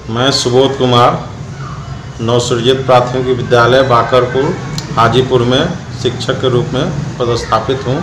मैं सुबोध कुमार नवसृजित प्राथमिक विद्यालय बाकरपुर हाजीपुर में शिक्षक के रूप में पदस्थापित हूँ।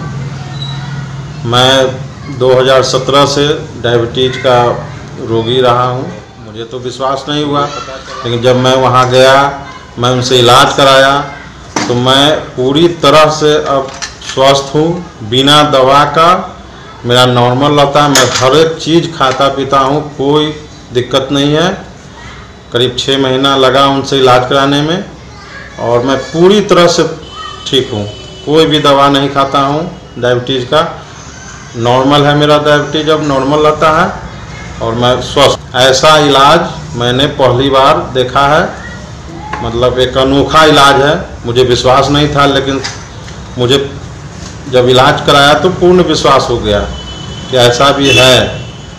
मैं 2017 से डायबिटीज का रोगी रहा हूँ। मुझे तो विश्वास नहीं हुआ, लेकिन जब मैं वहाँ गया, मैं उनसे इलाज कराया तो मैं पूरी तरह से अब स्वस्थ हूँ। बिना दवा का मेरा नॉर्मल रहता है। मैं हर एक चीज़ खाता पीता हूँ, कोई दिक्कत नहीं है। करीब 6 महीना लगा उनसे इलाज कराने में और मैं पूरी तरह से ठीक हूँ। कोई भी दवा नहीं खाता हूँ। डायबिटीज़ का नॉर्मल है, मेरा डायबिटीज़ अब नॉर्मल रहता है और मैं स्वस्थ। ऐसा इलाज मैंने पहली बार देखा है, मतलब एक अनोखा इलाज है। मुझे विश्वास नहीं था, लेकिन मुझे जब इलाज कराया तो पूर्ण विश्वास हो गया कि ऐसा भी है,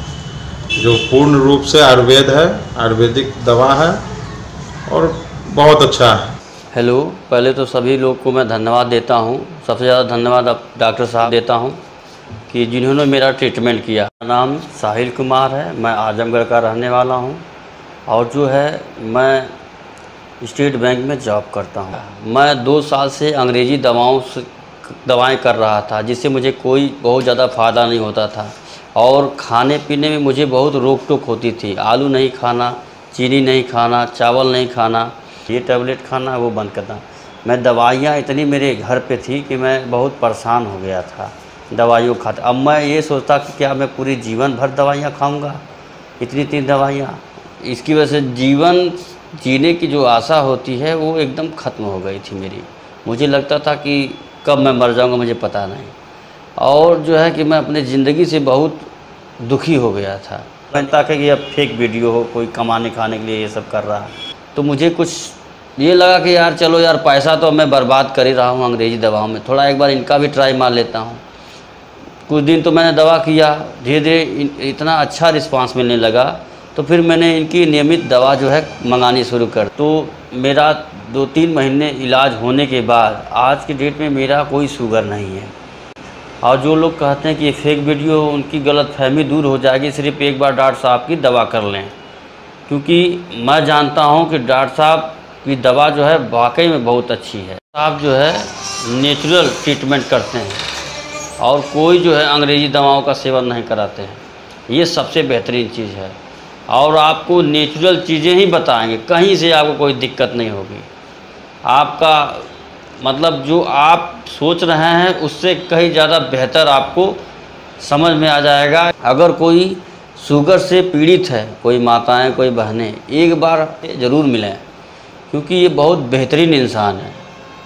जो पूर्ण रूप से आयुर्वेद है, आयुर्वेदिक दवा है और बहुत अच्छा है। हेलो, पहले तो सभी लोग को मैं धन्यवाद देता हूं। सबसे ज़्यादा धन्यवाद डॉक्टर साहब देता हूं कि जिन्होंने मेरा ट्रीटमेंट किया। मेरा नाम साहिल कुमार है, मैं आजमगढ़ का रहने वाला हूं और जो है मैं स्टेट बैंक में जॉब करता हूं। मैं 2 साल से अंग्रेज़ी दवाएं कर रहा था, जिससे मुझे कोई बहुत ज़्यादा फ़ायदा नहीं होता था और खाने पीने में मुझे बहुत रोक टोक होती थी। आलू नहीं खाना, चीनी नहीं खाना, चावल नहीं खाना, ये टैबलेट खाना, वो बंद करना। मैं दवाइयाँ इतनी मेरे घर पे थी कि मैं बहुत परेशान हो गया था दवाइयों खाते। अब मैं ये सोचता कि क्या मैं पूरी जीवन भर दवाइयाँ खाऊँगा, इतनी दवाइयाँ। इसकी वजह से जीवन जीने की जो आशा होती है वो एकदम ख़त्म हो गई थी मेरी। मुझे लगता था कि कब मैं मर जाऊँगा मुझे पता नहीं, और जो है कि मैं अपने ज़िंदगी से बहुत दुखी हो गया था। मैं ताकि कि अब फेक वीडियो हो, कोई कमाने खाने के लिए ये सब कर रहा है, तो मुझे कुछ ये लगा कि यार चलो यार, पैसा तो मैं बर्बाद कर ही रहा हूँ अंग्रेज़ी दवाओं में, थोड़ा एक बार इनका भी ट्राई मार लेता हूँ। कुछ दिन तो मैंने दवा किया, धीरे धीरे इतना अच्छा रिस्पांस मिलने लगा, तो फिर मैंने इनकी नियमित दवा जो है मंगानी शुरू कर। तो मेरा 2-3 महीने इलाज होने के बाद आज की डेट में मेरा कोई शुगर नहीं है। और जो लोग कहते हैं कि ये फेक वीडियो, उनकी गलतफहमी दूर हो जाएगी, सिर्फ एक बार डॉक्टर साहब की दवा कर लें। क्योंकि मैं जानता हूं कि डॉक्टर साहब की दवा जो है वाकई में बहुत अच्छी है। आप जो है नेचुरल ट्रीटमेंट करते हैं और कोई जो है अंग्रेज़ी दवाओं का सेवन नहीं कराते हैं। ये सबसे बेहतरीन चीज़ है और आपको नेचुरल चीज़ें ही बताएंगे, कहीं से आपको कोई दिक्कत नहीं होगी। आपका मतलब जो आप सोच रहे हैं उससे कहीं ज़्यादा बेहतर आपको समझ में आ जाएगा। अगर कोई शुगर से पीड़ित है, कोई माताएं, कोई बहनें, एक बार ज़रूर मिलें, क्योंकि ये बहुत बेहतरीन इंसान है।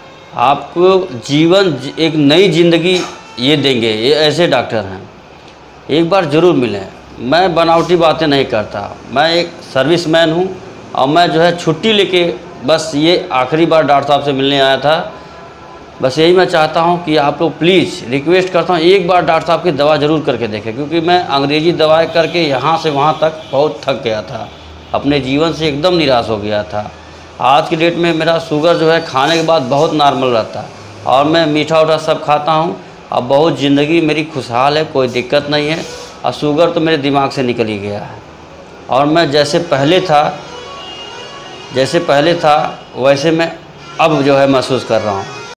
आपको जीवन एक नई ज़िंदगी ये देंगे, ये ऐसे डॉक्टर हैं। एक बार ज़रूर मिलें। मैं बनावटी बातें नहीं करता, मैं एक सर्विसमैन हूँ और मैं जो है छुट्टी लेके बस ये आखिरी बार डॉक्टर साहब से मिलने आया था। बस यही मैं चाहता हूं कि आप लोग प्लीज़ रिक्वेस्ट करता हूं, एक बार डॉक्टर साहब की दवा ज़रूर करके देखें, क्योंकि मैं अंग्रेज़ी दवाएं करके यहाँ से वहाँ तक बहुत थक गया था, अपने जीवन से एकदम निराश हो गया था। आज की डेट में मेरा शुगर जो है खाने के बाद बहुत नॉर्मल रहता है और मैं मीठा उठा सब खाता हूँ। अब बहुत ज़िंदगी मेरी खुशहाल है, कोई दिक्कत नहीं है और शुगर तो मेरे दिमाग से निकल ही गया है और मैं जैसे पहले था वैसे मैं अब जो है महसूस कर रहा हूँ।